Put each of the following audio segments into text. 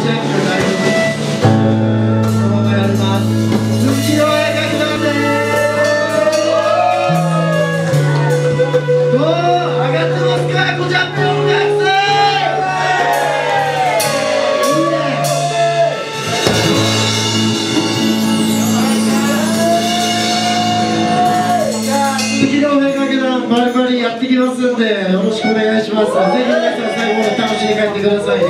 チェック大丈夫。このままやります。鈴木亮平かけたんでどう上がってますか、ごジャンプの学生。いいね。じゃあ鈴木亮平かけたバリバリやってきますんでよろしくお願いします。ぜひ皆さん最後まで楽しんで帰ってくださいね。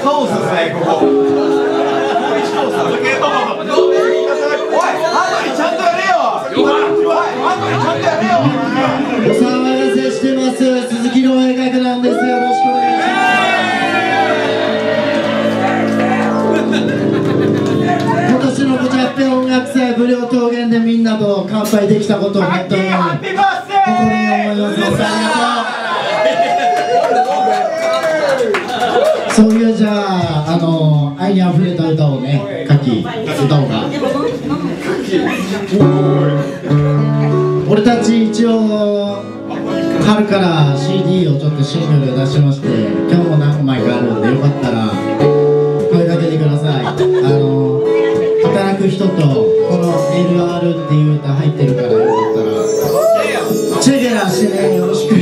カオスですね、ここ。おい、ハンドリちゃんとやれよ。おい、ハンドリちゃんとやれよ。 お騒がせしてます。鈴木亮平楽団です。よろしくお願いします。今年のブチャッペ音楽祭無料桃源でみんなと乾杯できたことを本当に誇りに思います。本当にありがとう。そういうじゃあ、愛にあふれた歌をね、歌おうか。俺たち一応春から CD をちょっとシングルで出しまして、今日も何枚かあるんで、よかったら声かけてください。働く人とこの LR っていう歌入ってるから、よかったらチェゲラしてね、よろしく。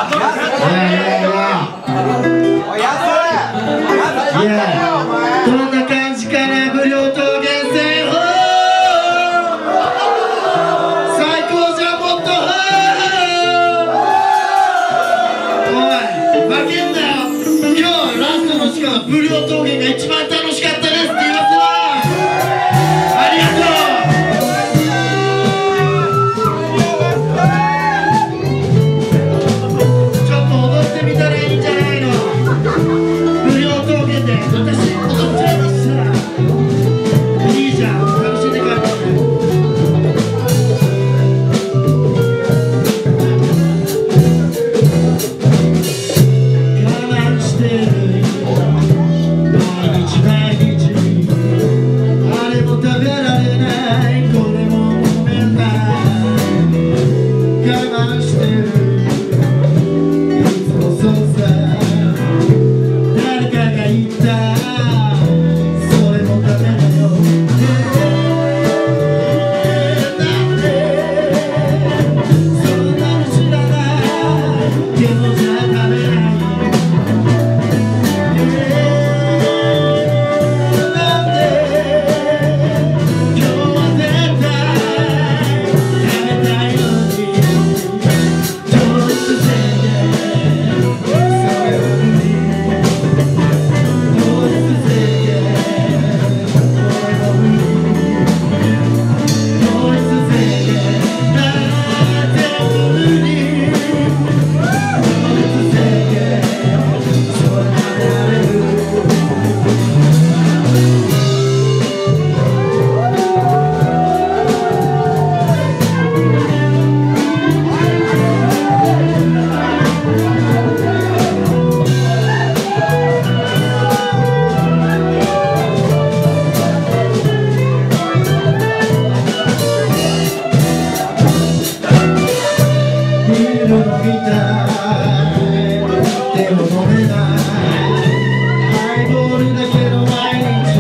どんな感じかな、無料桃源線。最高じゃ、もっと。おい、負けんなよ。今日はラストの時間、無料桃源が一番楽しかったですって言いますわ。ありがとう。ちょっと踊ってみたらいいんじゃないの。無料桃源で私踊っちゃいました。いいじゃん、楽しんで帰ってね。我慢してる毎日毎日、あれも食べられない、これも飲めない。我慢してるいつもそうさ。誰かが言った、それもダメだよ。なんでそんなの知らない、でもじゃ食べない。なんで今日は絶対食べたいのに、ちょっとせいでそれを無理。糖質制限、これも無理。糖質制限なんて無理。糖質制限、それ食べられる。ビール飲みたい、でも飲めない。ハイボールだけの毎日。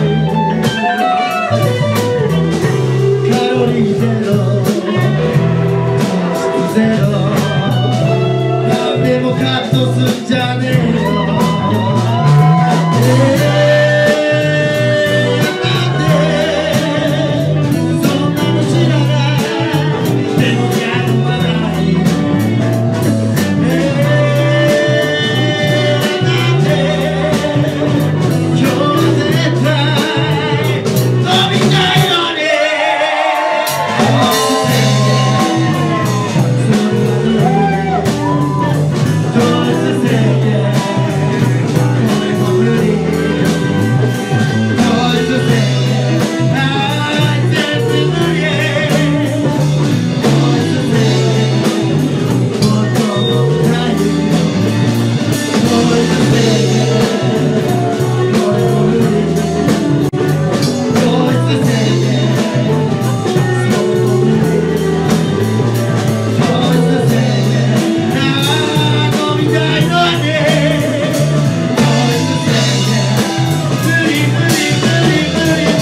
カロリーゼロ、糖質ゼロ。何でもカットすんじゃねえよ。なんでそんなの知らない、でもやるわない。なんで今日は絶対飲みたいのに。糖質制限、これも無理。糖質制限、全部無理。糖質制限、もっと飲みたい。糖質制限、これも無理。糖質制限、それも無理。糖質制限、飲みたいのに。糖質制限、無理無理無理無理無理無理。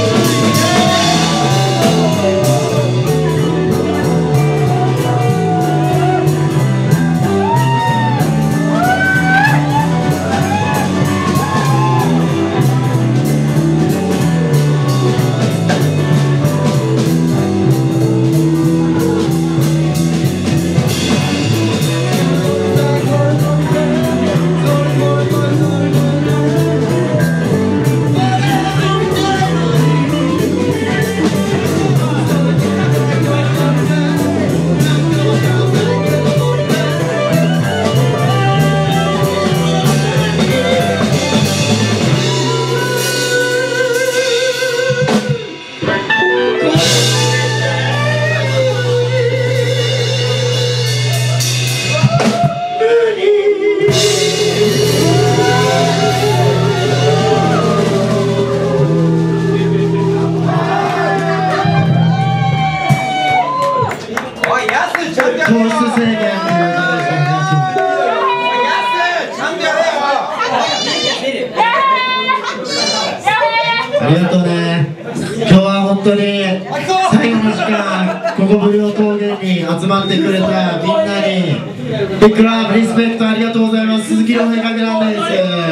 おい、やすちゃんとや糖れよ。 質制限っていう形でお願いします。 おい、やすちゃんとやれよ。 ありがとうね。今日は本当に最の時間、ここ無料峠に集まってくれたみんなにビッグラブ、リスペクトありがとうございます。鈴木亮平かけらんです。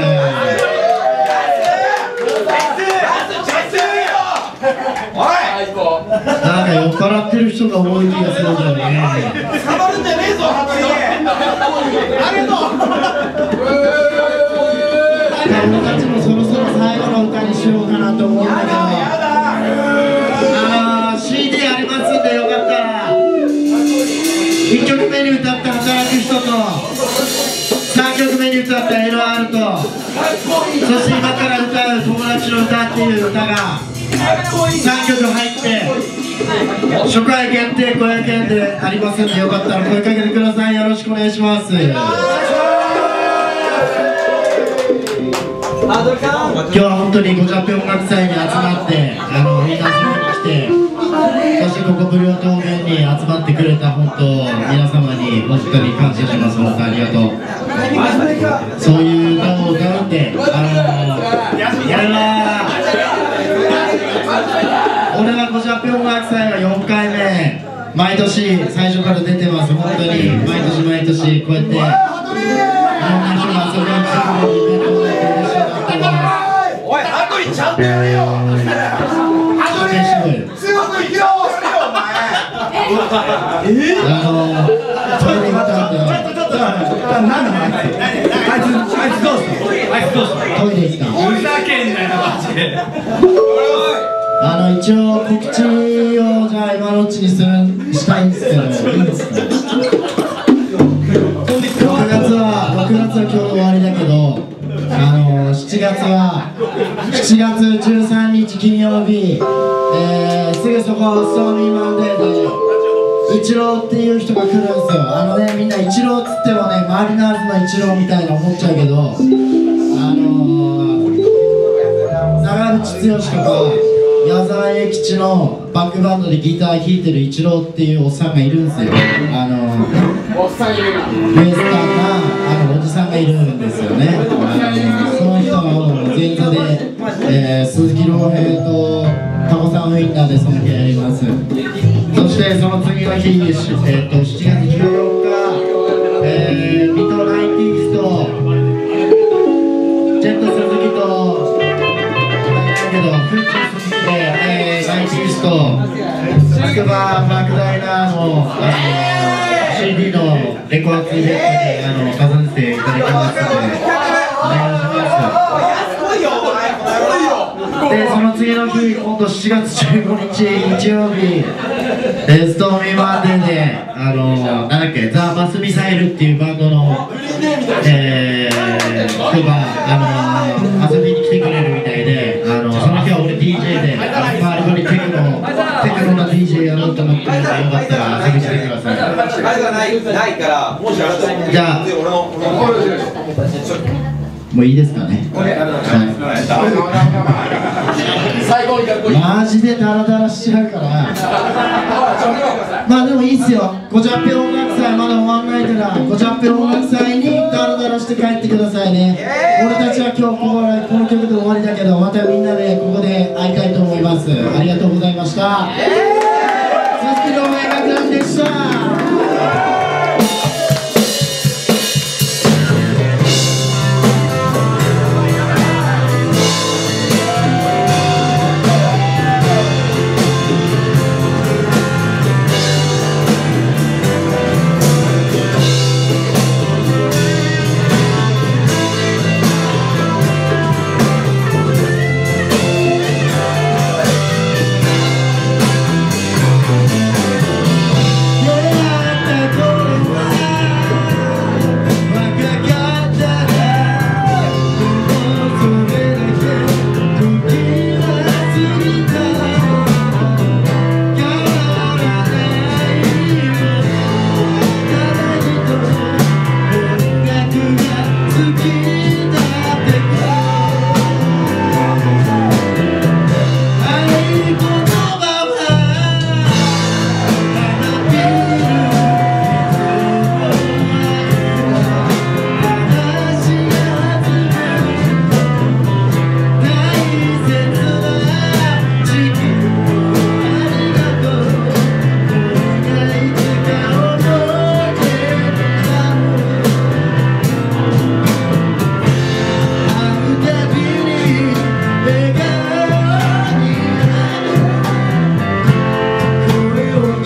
なんか酔っ払ってる人が多い気がするんだよね。 サバるんじゃねえぞ、ありがとう。 俺たちもそろそろ最後の歌にしようかなと思うんだけど、CD ありますんでよかったら1曲目に歌った働く人と3曲目に歌った LR と、そして今から歌う友達の歌っていう歌が3曲入って初回限定500円でありますんで、よかったら声かけてください。よろしくお願いします。今日は本当にごジャペ音楽祭に集まってみんな遊びに来て、そしてここ無料桃源に集まってくれた本当皆様に本当に感謝します。本当ありがとう。そういう歌を歌うんで俺はごジャペ音楽祭は4回目、毎年最初から出てます。本当に毎年こうやっていろんな人が遊びに来てくれるイベントをやって嬉しいなって思います。 おい、ハトリちゃんとやれよ。ハトリ強く生きろお前。 トイレ歌って何のあいつどうしたトイレ行った。 ふざけんなよマジで。 一応告知をじゃあ今のうちにしたいんですけど、いいですか。6月は今日終わりだけど、7月13日金曜日、すぐそこストーミーマンデーでイチローっていう人が来るんですよ。みんなイチローっつってもね、マリナーズのイチローみたいな思っちゃうけど、長渕剛とか矢沢永吉のバックバンドでギター弾いてるイチローっていうおっさんがいるんですよ。 おっさんいるな。 ベースターなおじさんがいるんですよね。その人は前座で、鈴木亮平とタモさんウインナーでその日やります。そしてその次の日、7月14日、水戸ナインティースとジェット鈴木とフッチ鈴木で、ナインティースと筑波マクダイナーのCD のレコードイベントに飾らせていただきますのでお願いします。でその次の日、今度7月15日日曜日、ストーミーマンデーでなんだっけ、ザ・マスミサイルっていうバンドの、人が遊びに来てくれるみたいで、その日は俺 DJ でパールにテクノの DJ やろうと思ってるので、よかったら遊びに来てください。 あれがないから、もしあれだったらじゃあもういいですかね。マジでダラダラしちゃうから。まあでもいいっすよ。ごジャペ音楽祭まだ終わんないから、ごジャペ音楽祭にダラダラして帰ってくださいね。俺たちは今日この曲で終わりだけど、またみんなでここで会いたいと思います。ありがとうございました。鈴木亮平学ランでした。Yeah.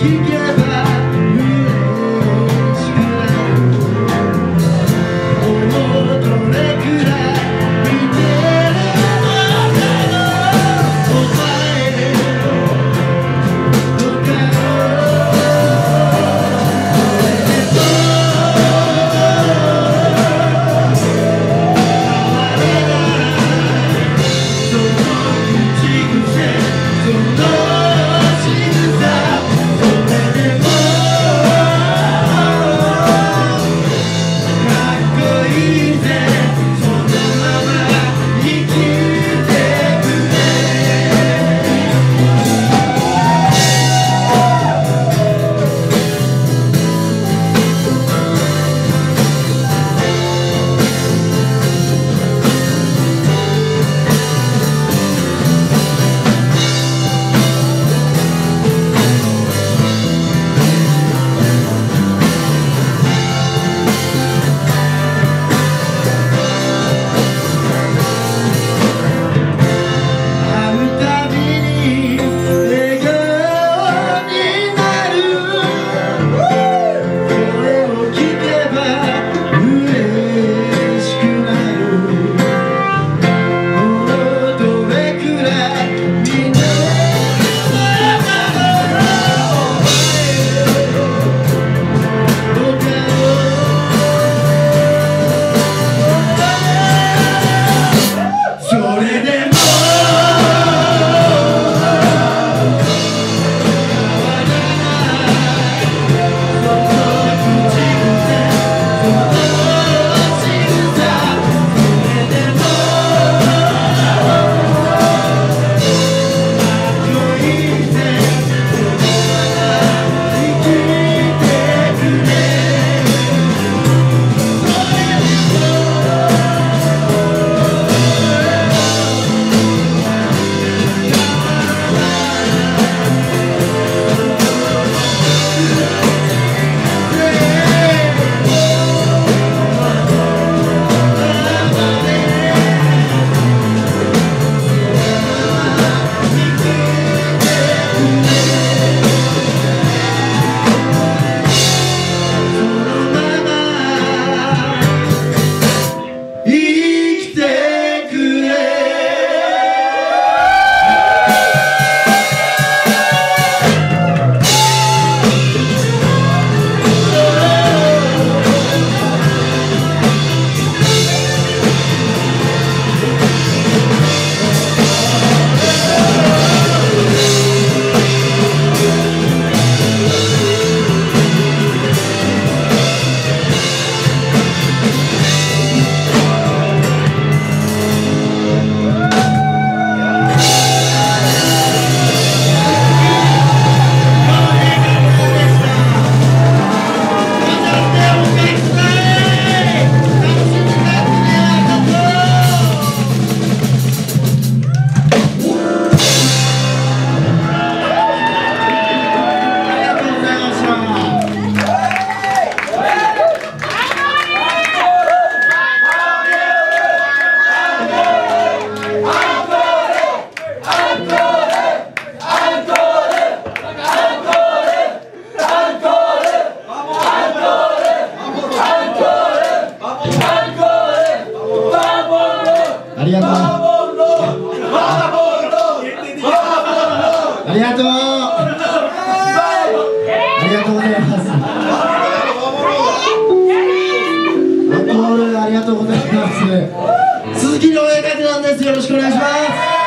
鈴木亮平会なんです。よろしくお願いします。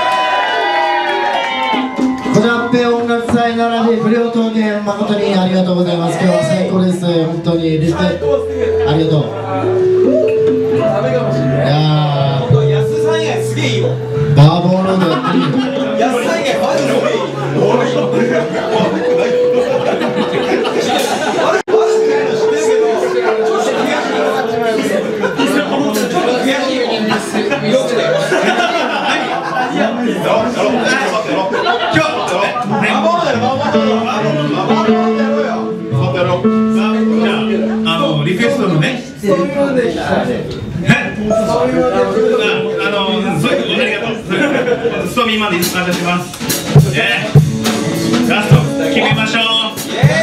こちらペ音楽祭並び無料陶芸誠にありがとうございます。今日は最高です。本当にリスペクトありがとう。いやー安さん以外すげえいいよ。 バーボーロードやってるよ。 安さん以外マジでリクエストのね、そういうのでしたね。そういうので、ありがとう。ストミーまで感謝します。ラスト決めましょう。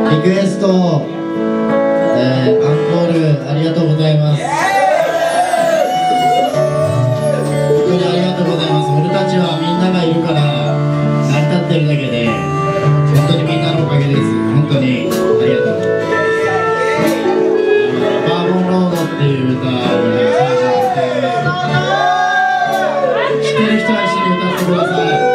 リクエスト、アンコールありがとうございます。本当にありがとうございます。俺たちはみんながいるから成り立ってるだけで、本当にみんなのおかげです。本当にありがとう。バーボンロードっていう歌を最後に歌います。知ってる人は一緒に歌ってください。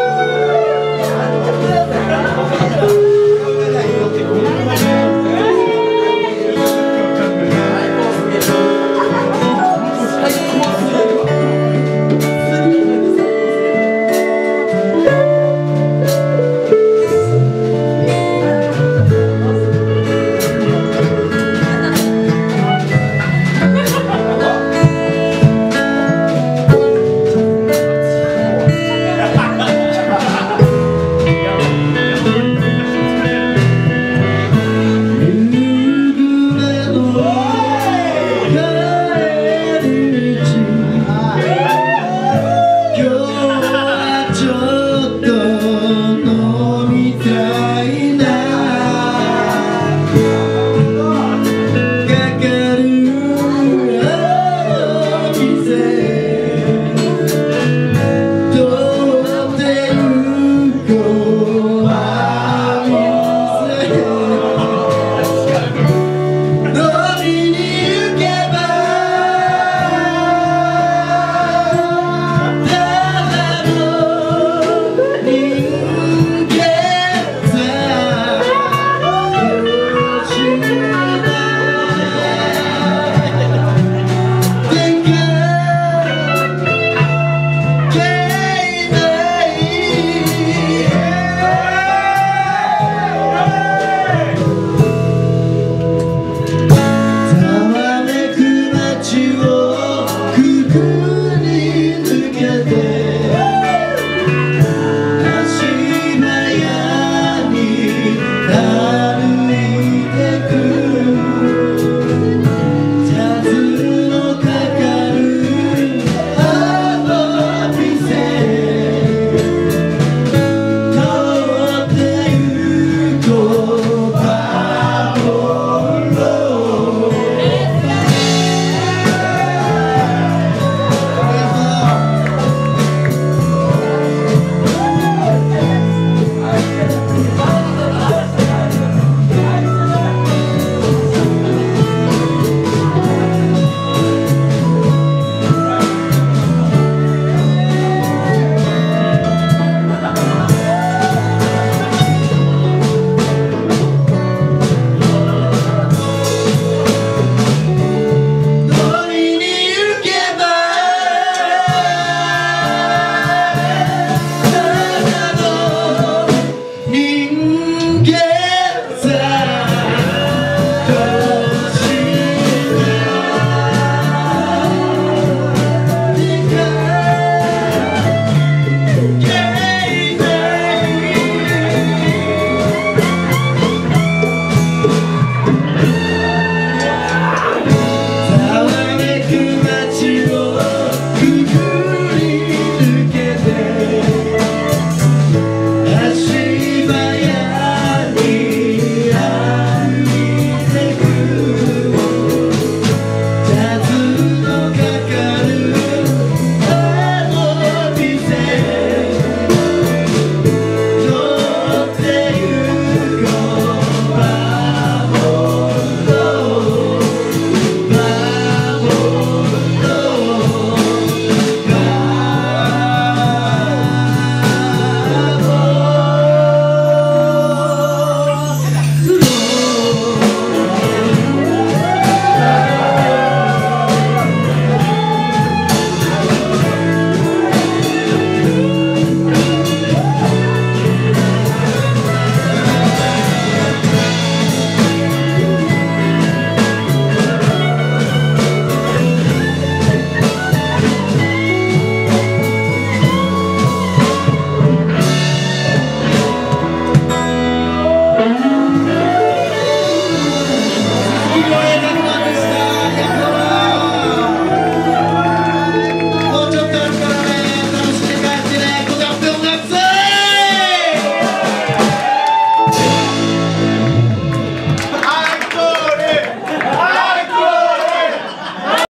すごい